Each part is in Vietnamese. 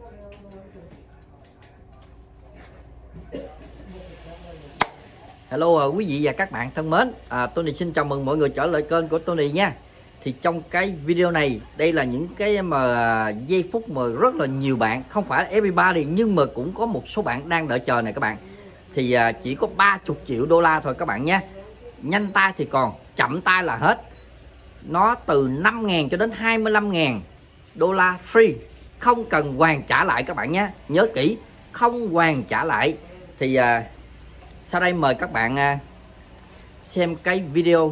Hello quý vị và các bạn thân mến, Tony xin chào mừng mọi người trở lại kênh của Tony nha. Thì trong cái video này, đây là những cái mà giây phút mà rất là nhiều bạn, không phải everybody nhưng mà cũng có một số bạn đang đợi chờ này các bạn. Thì chỉ có 30 triệu đô la thôi các bạn nhé. Nhanh tay thì còn, chậm tay là hết. Nó từ 5.000 cho đến 25.000 đô la free, không cần hoàn trả lại các bạn nhé. Nhớ kỹ, không hoàn trả lại. Thì sau đây mời các bạn xem cái video.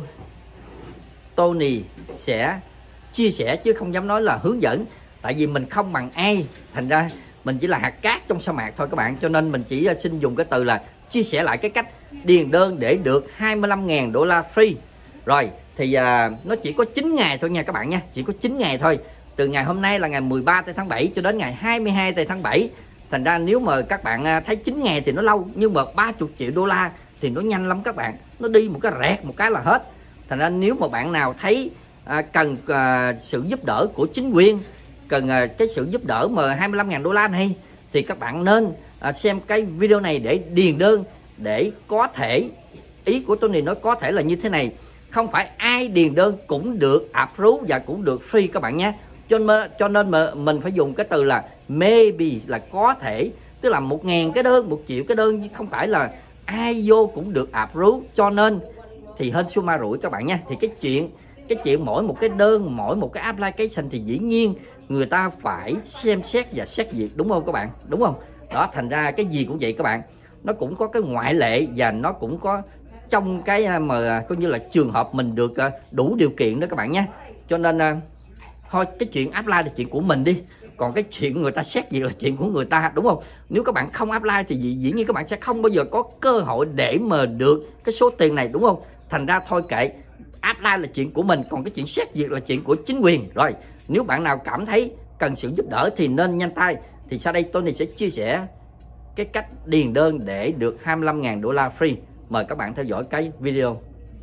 Tony sẽ chia sẻ chứ không dám nói là hướng dẫn, tại vì mình không bằng ai, thành ra mình chỉ là hạt cát trong sa mạc thôi các bạn. Cho nên mình chỉ xin dùng cái từ là chia sẻ lại cái cách điền đơn để được 25.000 đô la free. Rồi thì nó chỉ có 9 ngày thôi nha các bạn nha, chỉ có 9 ngày thôi. Từ ngày hôm nay là ngày 13 tháng 7 cho đến ngày 22 tháng 7. Thành ra nếu mà các bạn thấy 9 ngày thì nó lâu, nhưng mà 30 triệu đô la thì nó nhanh lắm các bạn. Nó đi một cái rẹt một cái là hết. Thành ra nếu mà bạn nào thấy cần sự giúp đỡ của chính quyền, cần cái sự giúp đỡ mà 25.000 đô la này, thì các bạn nên xem cái video này để điền đơn. Để có thể, ý của Tony nói có thể là như thế này, không phải ai điền đơn cũng được approve và cũng được free các bạn nhé. Cho nên mà mình phải dùng cái từ là maybe, là có thể, tức là 1.000 cái đơn, 1 triệu cái đơn, không phải là ai vô cũng được approve. Cho nên thì hên xui ma rủi các bạn nha. Thì cái chuyện mỗi một cái đơn, mỗi một cái application thì dĩ nhiên người ta phải xem xét và xét duyệt, đúng không các bạn, đúng không? Đó, thành ra cái gì cũng vậy các bạn, nó cũng có cái ngoại lệ và nó cũng có trong cái mà coi như là trường hợp mình được đủ điều kiện đó các bạn nhé. Cho nên thôi cái chuyện apply là chuyện của mình đi, còn cái chuyện người ta xét duyệt là chuyện của người ta, đúng không? Nếu các bạn không apply thì dĩ nhiên các bạn sẽ không bao giờ có cơ hội để mà được cái số tiền này, đúng không? Thành ra thôi kệ, apply là chuyện của mình, còn cái chuyện xét duyệt là chuyện của chính quyền. Rồi nếu bạn nào cảm thấy cần sự giúp đỡ thì nên nhanh tay. Thì sau đây Tony sẽ chia sẻ cái cách điền đơn để được 25.000 đô la free. Mời các bạn theo dõi cái video.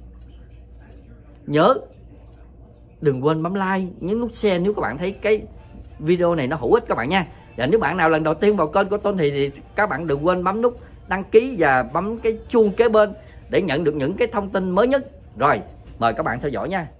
Nhớ đừng quên bấm like, nhấn nút share nếu các bạn thấy cái video này nó hữu ích các bạn nha. Và nếu bạn nào lần đầu tiên vào kênh của Tony thì các bạn đừng quên bấm nút đăng ký và bấm cái chuông kế bên để nhận được những cái thông tin mới nhất. Rồi mời các bạn theo dõi nha.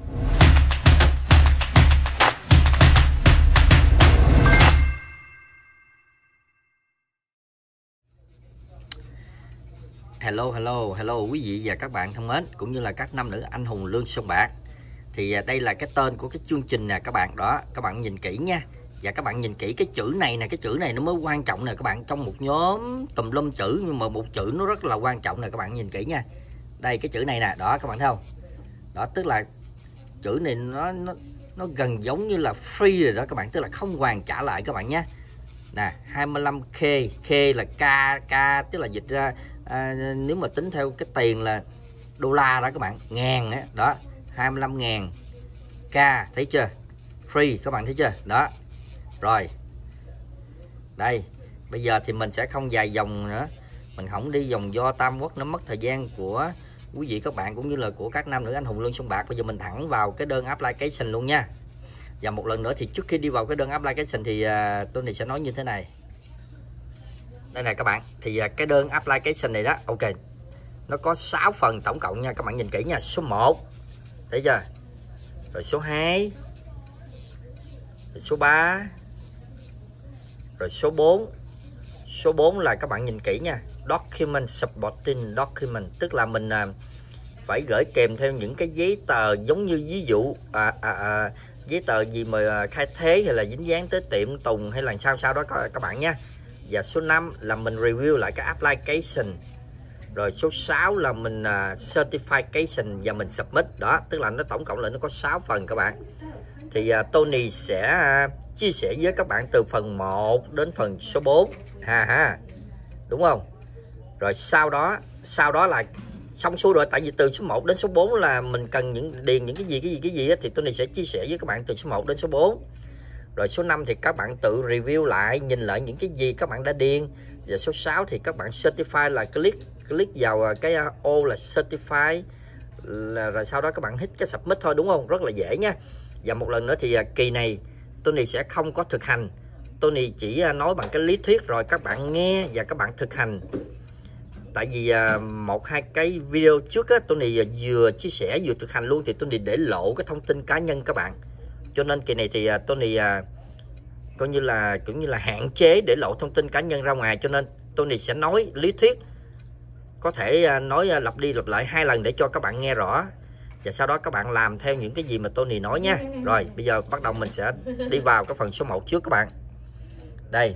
Hello quý vị và các bạn thân mến, cũng như là các nam nữ anh hùng lương sơn bạc. Thì đây là cái tên của cái chương trình nè các bạn. Đó, các bạn nhìn kỹ nha. Và các bạn nhìn kỹ cái chữ này nè, cái chữ này nó mới quan trọng nè các bạn. Trong một nhóm tùm lum chữ nhưng mà một chữ nó rất là quan trọng nè các bạn, nhìn kỹ nha. Đây cái chữ này nè, đó các bạn thấy không? Đó, tức là chữ này nó gần giống như là free rồi đó các bạn, tức là không hoàn trả lại các bạn nhé. Nè, 25k, k là k, tức là dịch ra nếu mà tính theo cái tiền là đô la đó các bạn, ngàn á, đó 25.000 k, thấy chưa? Free các bạn thấy chưa? Đó. Rồi. Đây, bây giờ thì mình sẽ không dài dòng nữa. Mình không đi vòng do tam quốc, nó mất thời gian của quý vị các bạn cũng như là của các nam nữ anh hùng lương sơn bạc. Bây giờ mình thẳng vào cái đơn application luôn nha. Và một lần nữa thì trước khi đi vào cái đơn application thì Tony sẽ nói như thế này. Đây này các bạn, thì cái đơn application này đó, ok, nó có 6 phần tổng cộng nha, các bạn nhìn kỹ nha. Số 1, thấy chưa? Rồi số 2, rồi số 3, rồi số 4. Số 4 là các bạn nhìn kỹ nha, document supporting document, tức là mình phải gửi kèm theo những cái giấy tờ, giống như ví dụ giấy tờ gì mà khai thuế hay là dính dáng tới tiệm tùng hay là sao đó các bạn nha. Và số 5 là mình review lại cái application. Rồi số 6 là mình certification và mình submit. Đó, tức là nó tổng cộng lại nó có 6 phần các bạn. Thì Tony sẽ chia sẻ với các bạn từ phần 1 đến phần số 4 đúng không? Rồi sau đó là xong xuôi rồi, tại vì từ số 1 đến số 4 là mình cần điền những cái gì thì Tony sẽ chia sẻ với các bạn từ số 1 đến số 4. Rồi số 5 thì các bạn tự review lại, nhìn lại những cái gì các bạn đã điền. Và số 6 thì các bạn certify, là click vào cái ô là certify, rồi sau đó các bạn hit cái submit thôi, đúng không? Rất là dễ nha. Và một lần nữa thì kỳ này Tony sẽ không có thực hành, Tony chỉ nói bằng cái lý thuyết rồi các bạn nghe và các bạn thực hành. Tại vì một hai cái video trước á, Tony vừa chia sẻ vừa thực hành luôn, thì Tony để lộ cái thông tin cá nhân các bạn. Cho nên kỳ này thì Tony coi như là cũng như là hạn chế để lộ thông tin cá nhân ra ngoài, cho nên Tony sẽ nói lý thuyết, có thể nói lặp đi lặp lại 2 lần để cho các bạn nghe rõ, và sau đó các bạn làm theo những cái gì mà Tony nói nha. Rồi bây giờ bắt đầu mình sẽ đi vào cái phần số 1 trước các bạn. Đây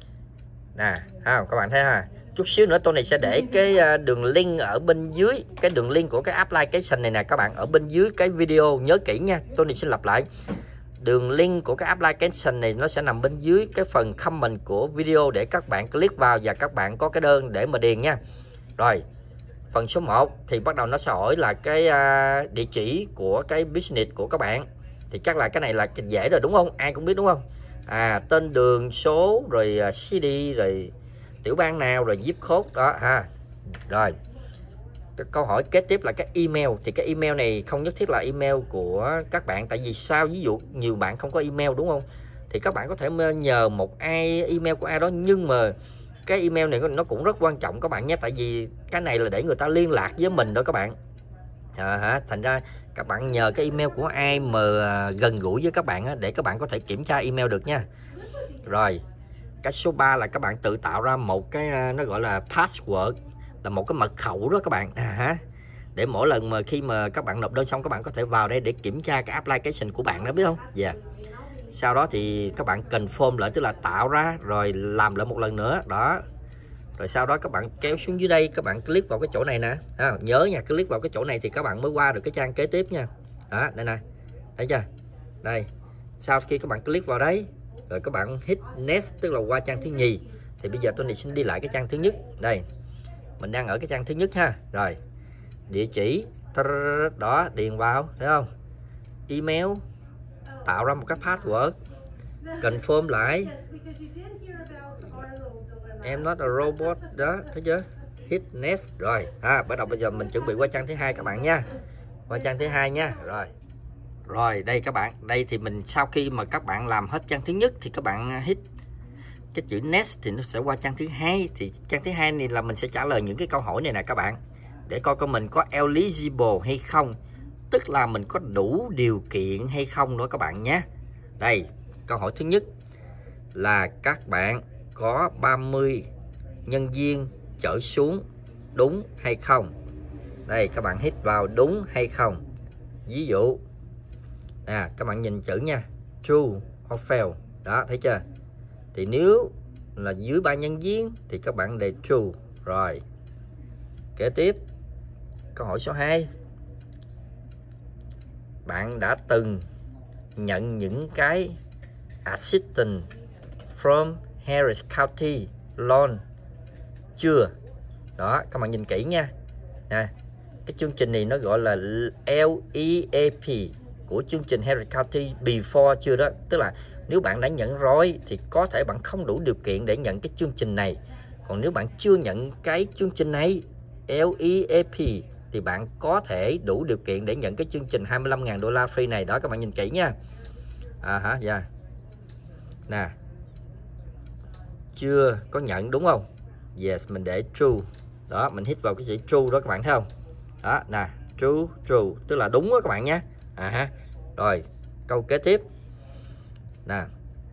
nè, các bạn thấy ha, chút xíu nữa Tony sẽ để cái đường link ở bên dưới, cái đường link của cái application này nè các bạn, ở bên dưới cái video. Nhớ kỹ nha, Tony xin lặp lại, đường link của cái application này nó sẽ nằm bên dưới cái phần comment của video để các bạn click vào và các bạn có cái đơn để mà điền nha. Rồi phần số 1 thì bắt đầu nó sẽ hỏi là cái địa chỉ của cái business của các bạn, thì chắc là cái này là dễ rồi đúng không, ai cũng biết đúng không. Tên đường, số, rồi CD, rồi tiểu bang nào, rồi zip code đó ha. Rồi cái câu hỏi kế tiếp là cái email, thì cái email này không nhất thiết là email của các bạn. Tại vì sao, ví dụ nhiều bạn không có email đúng không, thì các bạn có thể nhờ một ai email của ai đó, nhưng mà cái email này nó cũng rất quan trọng các bạn nhé. Tại vì cái này là để người ta liên lạc với mình đó các bạn. Thành ra các bạn nhờ cái email của ai mà gần gũi với các bạn á, để các bạn có thể kiểm tra email được nha. Rồi cái số 3 là các bạn tự tạo ra một cái nó gọi là password, là một cái mật khẩu đó các bạn. Để mỗi lần mà khi mà các bạn nộp đơn xong, các bạn có thể vào đây để kiểm tra cái application của bạn đó, biết không? Dạ. Sau đó thì các bạn confirm lại, tức là tạo ra rồi làm lại một lần nữa đó. Rồi sau đó các bạn kéo xuống dưới đây, các bạn click vào cái chỗ này nè. Nhớ nha, click vào cái chỗ này thì các bạn mới qua được cái trang kế tiếp nha. Đó, đây nè, thấy chưa? Đây, sau khi các bạn click vào đấy, rồi các bạn hit next, tức là qua trang thứ nhì. Thì bây giờ Tony xin đi lại cái trang thứ nhất. Đây, mình đang ở cái trang thứ nhất ha. Rồi địa chỉ đó, điền vào, thấy không? Email, tạo ra một cái password, confirm lại, em not a robot đó, thấy chưa? Hit next. Rồi bắt đầu bây giờ mình chuẩn bị qua trang thứ hai các bạn nha. Qua trang thứ hai nha. Rồi đây các bạn, đây thì mình sau khi mà các bạn làm hết trang thứ nhất thì các bạn hit cái chữ next thì nó sẽ qua trang thứ hai. Thì trang thứ hai này là mình sẽ trả lời những cái câu hỏi này nè các bạn, để coi mình có eligible hay không, tức là mình có đủ điều kiện hay không nữa các bạn nhé. Đây, câu hỏi thứ nhất là các bạn có 30 nhân viên trở xuống, đúng hay không? Đây, các bạn hit vào đúng hay không. Ví dụ các bạn nhìn chữ nha, true or fail đó, thấy chưa? Thì nếu là dưới 3 nhân viên thì các bạn đề true. Rồi kế tiếp, câu hỏi số 2, bạn đã từng nhận những cái assistance from Harris County loan chưa? Đó, các bạn nhìn kỹ nha. Cái chương trình này nó gọi là LEAP của chương trình Harris County before chưa đó. Tức là nếu bạn đã nhận rồi thì có thể bạn không đủ điều kiện để nhận cái chương trình này. Còn nếu bạn chưa nhận cái chương trình này LEAP thì bạn có thể đủ điều kiện để nhận cái chương trình $25.000 free này đó. Các bạn nhìn kỹ nha. Nè, chưa có nhận đúng không? Yes, mình để true. Đó, mình hit vào cái chữ true đó các bạn thấy không? Đó, nè, true, tức là đúng đó các bạn nhé. Rồi, câu kế tiếp. Nè,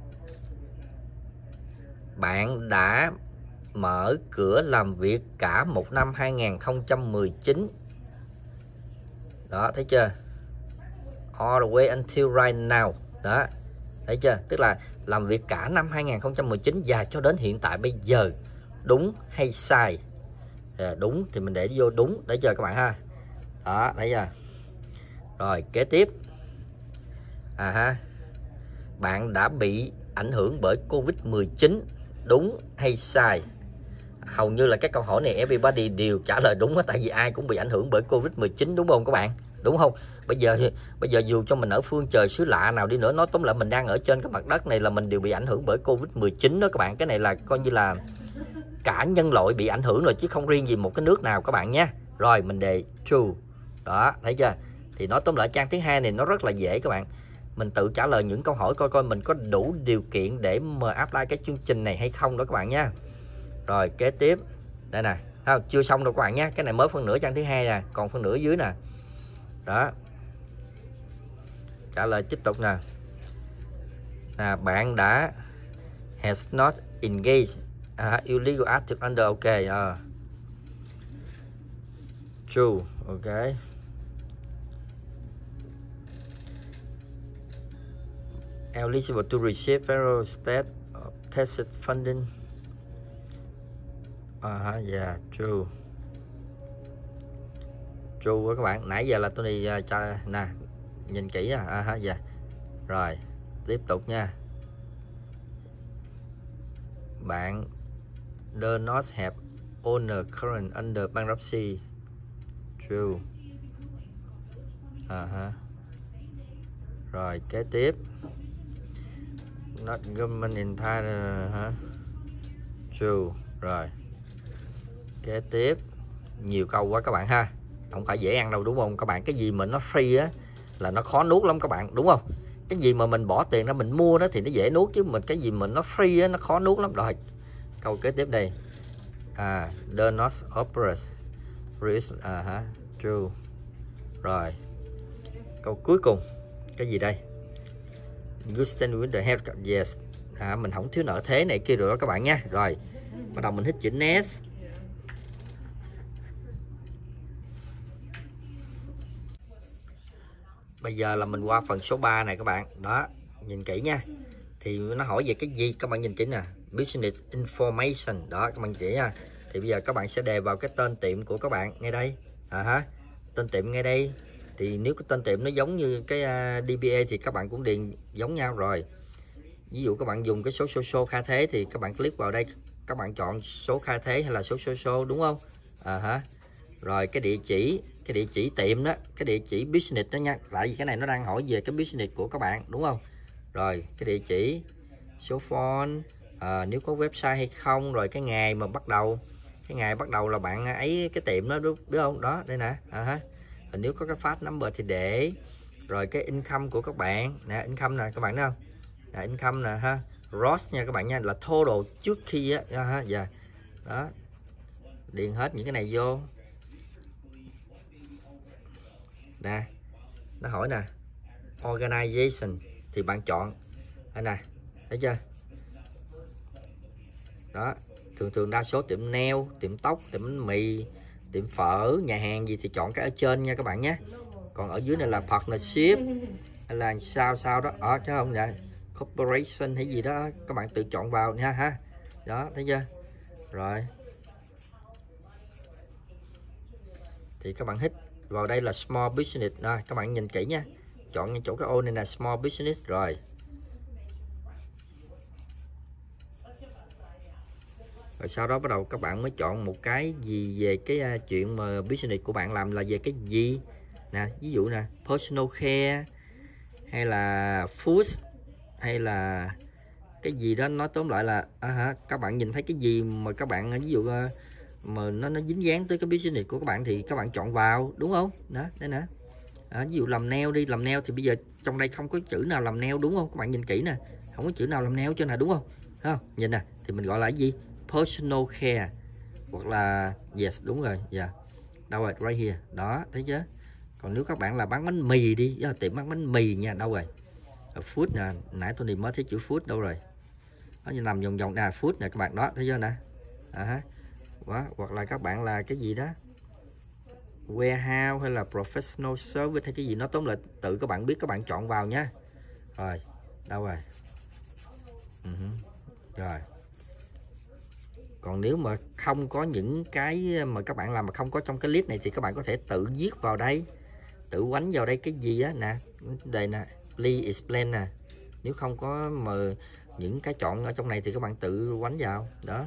bạn đã mở cửa làm việc cả một năm 2019. Đó, thấy chưa? All the way until right now. Đó, thấy chưa? Tức là làm việc cả năm 2019 và cho đến hiện tại bây giờ. Đúng hay sai? Đúng thì mình để vô đúng. Để chờ các bạn ha. Đó, thấy chưa? Rồi, kế tiếp. Bạn đã bị ảnh hưởng bởi Covid-19, đúng hay sai? Hầu như là cái câu hỏi này everybody đều trả lời đúng đó, tại vì ai cũng bị ảnh hưởng bởi Covid-19 đúng không các bạn? Đúng không? Bây giờ dù cho mình ở phương trời xứ lạ nào đi nữa, nói tóm lại mình đang ở trên cái mặt đất này là mình đều bị ảnh hưởng bởi Covid-19 đó các bạn. Cái này là coi như là cả nhân loại bị ảnh hưởng rồi, chứ không riêng gì một cái nước nào các bạn nhé. Rồi mình đề true. Đó, thấy chưa? Thì nói tóm lại trang thứ hai này nó rất là dễ các bạn. mình tự trả lời những câu hỏi coi coi mình có đủ điều kiện để mà apply cái chương trình này hay không đó các bạn nha. Rồi kế tiếp đây nè, không, chưa xong đâu các bạn nhé, cái này mới phân nửa trang thứ hai nè, còn phân nửa dưới nè. Đó, trả lời tiếp tục nè. Bạn đã has not engaged illegal active under, ok, true, ok. Eligible to receive federal, state tested funding. Yeah, true. True các bạn. Nãy giờ là tôi đi cho nè, nhìn kỹ nè. Yeah. Rồi, tiếp tục nha. Bạn does not have owner current under bankruptcy. True. Rồi, kế tiếp. Not government entitled. True. Rồi. Kế tiếp. Nhiều câu quá các bạn ha. Không phải dễ ăn đâu đúng không các bạn? Cái gì mà nó free á là nó khó nuốt lắm các bạn, đúng không? Cái gì mà mình bỏ tiền ra mình mua đó thì nó dễ nuốt, chứ mình cái gì mà nó free á nó khó nuốt lắm. Rồi, câu kế tiếp đây. Does not operate risk. True. Rồi, câu cuối cùng. Cái gì đây? Good stand with the health. Yes. Mình không thiếu nợ thế này kia rồi đó các bạn nha. Rồi, bắt đầu mình hít chữ next. Bây giờ là mình qua phần số 3 này các bạn. Đó, nhìn kỹ nha. Thì nó hỏi về cái gì? Các bạn nhìn kỹ nè. Business information. Đó, các bạn kỹ nha. Thì bây giờ các bạn sẽ đề vào cái tên tiệm của các bạn ngay đây. Tên tiệm ngay đây. Thì nếu cái tên tiệm nó giống như cái DBA thì các bạn cũng điền giống nhau rồi. Ví dụ các bạn dùng cái số Kha Thế thì các bạn click vào đây, các bạn chọn số Kha Thế hay là số đúng không? Rồi cái địa chỉ tiệm đó, cái địa chỉ business đó nha. Tại vì cái này nó đang hỏi về cái business của các bạn đúng không? Rồi cái địa chỉ, số phone, nếu có website hay không, rồi cái ngày mà bắt đầu. Cái ngày bắt đầu là bạn ấy cái tiệm đó đúng không? Đó, đây nè. Rồi nếu có cái phát number thì để. Rồi cái income của các bạn nè, income nè các bạn thấy không? Income nè ha, gross nha các bạn nha, là total trước khi á dạ. Đó, điền hết những cái này vô nè. Nó hỏi nè organization thì bạn chọn đây nè, thấy chưa? Đó, thường đa số tiệm nail, tiệm tóc, tiệm bánh mì, tiệm phở, nhà hàng gì thì chọn cái ở trên nha các bạn nhé. Còn ở dưới này là partnership hay là sao đó chứ không vậy, corporation hay gì đó các bạn tự chọn vào nha ha. Đó, thấy chưa? Rồi thì các bạn hít vào đây là small business. Rồi các bạn nhìn kỹ nha, chọn chỗ cái ô này là small business. Rồi sau đó bắt đầu các bạn mới chọn một cái gì về cái chuyện mà business của bạn làm là về cái gì nè. Ví dụ nè, personal care hay là food hay là cái gì đó. Nói tóm lại là các bạn nhìn thấy cái gì mà các bạn ví dụ mà nó dính dáng tới cái business của các bạn thì các bạn chọn vào, đúng không? Đó, đây nè. Ví dụ làm nail đi, làm nail thì bây giờ trong đây không có chữ nào làm nail đúng không? Các bạn nhìn kỹ nè, không có chữ nào làm nail cho nè, đúng không? Không, nhìn nè, thì mình gọi là cái gì? Personal care hoặc là yes, đúng rồi. Dạ, đâu rồi, right here. Đó, thấy chưa? Còn nếu các bạn là bán bánh mì đi, tiệm bán bánh mì nha, đâu rồi? Food nè, nãy tôi mới thấy chữ food đâu rồi? Nó như nằm vòng vòng food nè các bạn, đó, thấy chưa nè? Hoặc là các bạn là cái gì đó warehouse hay là professional service hay cái gì, nó tóm lại tự các bạn biết, các bạn chọn vào nhé. Rồi, đâu rồi? Rồi. Còn nếu mà không có những cái mà các bạn làm mà không có trong cái list này thì các bạn có thể tự viết vào đây, tự quánh vào đây cái gì á nè, đây nè, please explain nè. Nếu không có mà những cái chọn ở trong này thì các bạn tự quánh vào đó.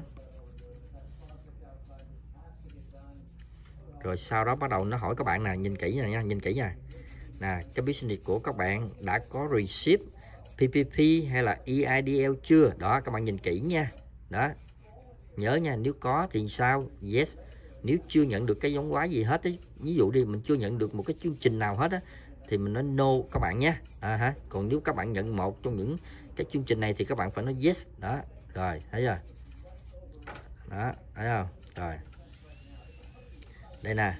Rồi sau đó bắt đầu nó hỏi các bạn nè, nhìn kỹ nè nha, nhìn kỹ nha. Nè, cái business của các bạn đã có receive PPP hay là EIDL chưa? Đó, các bạn nhìn kỹ nha. Đó. Nhớ nha, nếu có thì sao? Yes. Nếu chưa nhận được cái giống quái gì hết ấy, ví dụ đi mình chưa nhận được một cái chương trình nào hết á, thì mình nói no các bạn nhé. Còn nếu các bạn nhận một trong những cái chương trình này thì các bạn phải nói yes. Đó rồi, thấy chưa? Đó, thấy không? Rồi đây nè,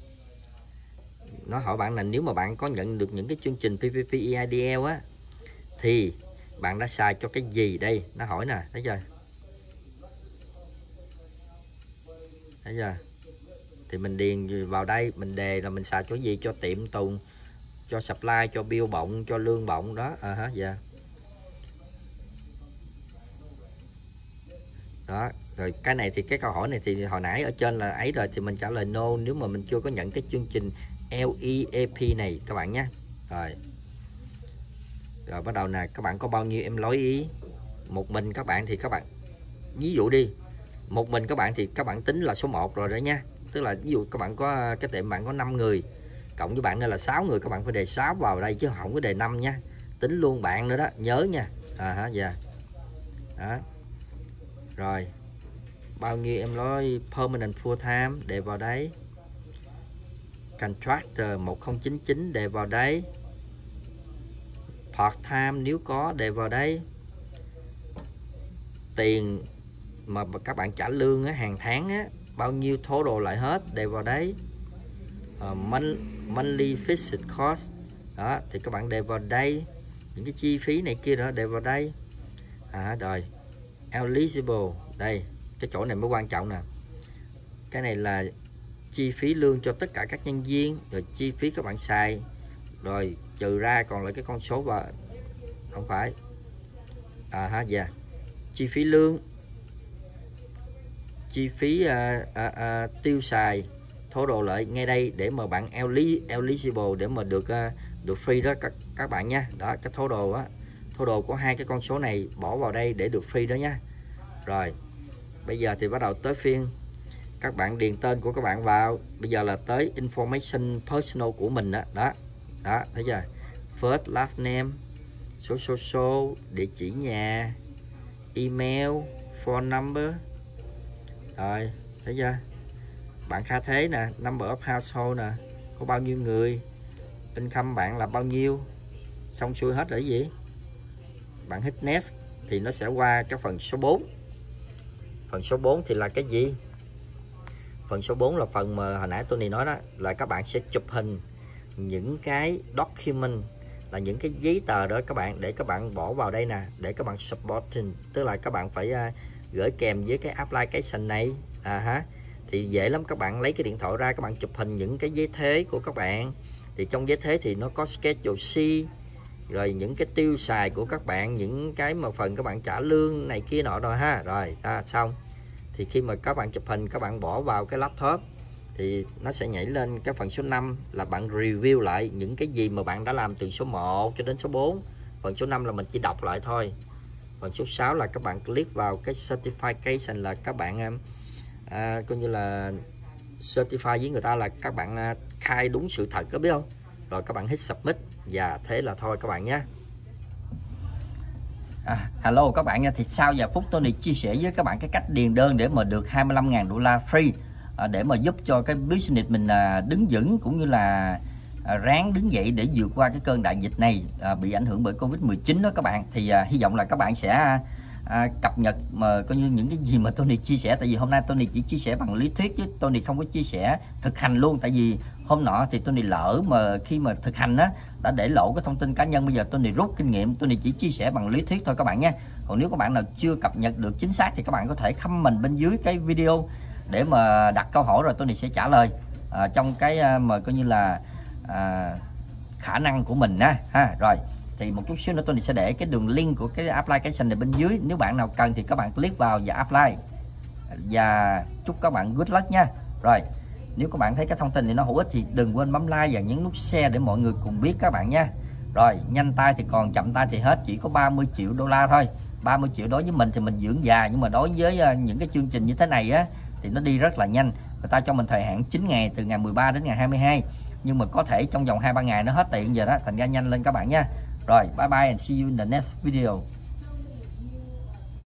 nó hỏi bạn là nếu mà bạn có nhận được những cái chương trình PPP EIDL á thì bạn đã xài cho cái gì đây, nó hỏi nè, thấy chưa? Thấy chưa? Thì mình điền vào đây, mình đề là mình xài cho gì, cho tiệm tùng, cho supply, cho bill bọng, cho lương bọng đó. Dạ. Đó, rồi cái này thì cái câu hỏi này thì hồi nãy ở trên là ấy rồi thì mình trả lời no nếu mà mình chưa có nhận cái chương trình LEAP này các bạn nhé. Rồi bắt đầu nè, các bạn có bao nhiêu em lối ý? Một mình các bạn thì các bạn ví dụ đi, một mình các bạn thì các bạn tính là số 1 rồi đó nha. Tức là ví dụ các bạn có cái tiệm bạn có 5 người, cộng với bạn đây là 6 người, các bạn phải đề 6 vào đây chứ không có đề 5 nha. Tính luôn bạn nữa đó, nhớ nha. Dạ. Đó. Rồi bao nhiêu em nói permanent full time đề vào đấy. Contractor 1099 đề vào đấy. Part time nếu có đề vào đấy. Tiền mà các bạn trả lương á, hàng tháng á, bao nhiêu total lại hết đề vào đấy. Monthly fixed cost đó thì các bạn đề vào đây. Những cái chi phí này kia đó đề vào đây. Rồi eligible đây, cái chỗ này mới quan trọng nè. Cái này là chi phí lương cho tất cả các nhân viên, rồi chi phí các bạn xài, rồi trừ ra còn lại cái con số và không phải. Dạ. Chi phí lương, chi phí tiêu xài, total lại ngay đây để mà bạn eligible để mà được free đó các bạn nha. Đó, cái total á, total của hai cái con số này bỏ vào đây để được free đó nha. Rồi bây giờ thì bắt đầu tới phiên các bạn điền tên của các bạn vào. Bây giờ là tới information personal của mình đó. Đó, thấy chưa? First last name, số, địa chỉ nhà, email, phone number. Rồi, thấy chưa? Bạn Kha Thế nè, number of household nè, có bao nhiêu người, income bạn là bao nhiêu. Xong xuôi hết rồi gì? Bạn hit next thì nó sẽ qua cái phần số 4. Phần số 4 thì là cái gì? Phần số 4 là phần mà hồi nãy Tony nói đó, là các bạn sẽ chụp hình những cái document, là những cái giấy tờ đó các bạn, để các bạn bỏ vào đây nè, để các bạn supporting, tức là các bạn phải gửi kèm với cái application này. Thì dễ lắm, các bạn lấy cái điện thoại ra, các bạn chụp hình những cái giấy thuế của các bạn. Thì trong giấy thuế thì nó có schedule C, rồi những cái tiêu xài của các bạn, những cái mà phần các bạn trả lương này kia nọ rồi ha. Rồi xong thì khi mà các bạn chụp hình, các bạn bỏ vào cái laptop thì nó sẽ nhảy lên cái phần số 5 là bạn review lại những cái gì mà bạn đã làm từ số 1 cho đến số 4. Phần số 5 là mình chỉ đọc lại thôi. Phần số 6 là các bạn click vào cái certification, là các bạn coi như là certify với người ta là các bạn khai đúng sự thật, có biết không? Rồi các bạn hit submit và thế là thôi các bạn nhé. Hello các bạn nha. Thì sau vài phút Tony chia sẻ với các bạn cái cách điền đơn để mà được 25.000 đô la free, để mà giúp cho cái business mình đứng vững, cũng như là ráng đứng dậy để vượt qua cái cơn đại dịch này bị ảnh hưởng bởi Covid-19 đó các bạn. Thì hy vọng là các bạn sẽ cập nhật mà coi như những cái gì mà Tony chia sẻ. Tại vì hôm nay Tony chỉ chia sẻ bằng lý thuyết chứ Tony không có chia sẻ thực hành luôn. Tại vì hôm nọ thì Tony lỡ mà khi mà thực hành á đã để lộ cái thông tin cá nhân. Bây giờ Tony rút kinh nghiệm, Tony chỉ chia sẻ bằng lý thuyết thôi các bạn nha. Còn nếu các bạn nào chưa cập nhật được chính xác thì các bạn có thể comment bên dưới cái video để mà đặt câu hỏi, rồi Tony sẽ trả lời trong cái mà coi như là khả năng của mình ha. Rồi thì một chút xíu nữa Tony sẽ để cái đường link của cái application này bên dưới. Nếu bạn nào cần thì các bạn click vào và apply. Và chúc các bạn good luck nha. Rồi nếu các bạn thấy cái thông tin này nó hữu ích thì đừng quên bấm like và nhấn nút share để mọi người cùng biết các bạn nha. Rồi nhanh tay thì còn, chậm tay thì hết. Chỉ có 30 triệu đô la thôi. 30 triệu đối với mình thì mình dưỡng già, nhưng mà đối với những cái chương trình như thế này á thì nó đi rất là nhanh. Người ta cho mình thời hạn 9 ngày, từ ngày 13 đến ngày 22, nhưng mà có thể trong vòng 2-3 ngày nó hết tiền giờ đó, thành ra nhanh lên các bạn nha. Rồi bye bye and see you in the next video.